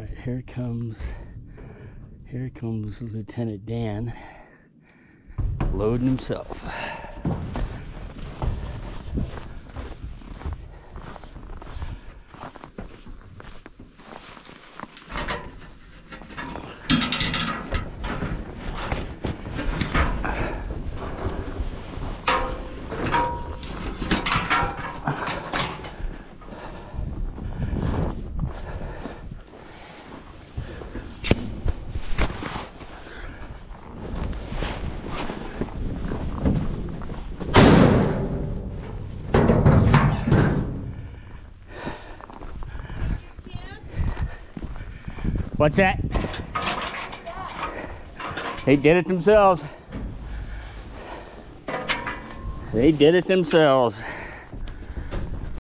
here comes Lieutenant Dan loading himself. What's that? They did it themselves. They did it themselves.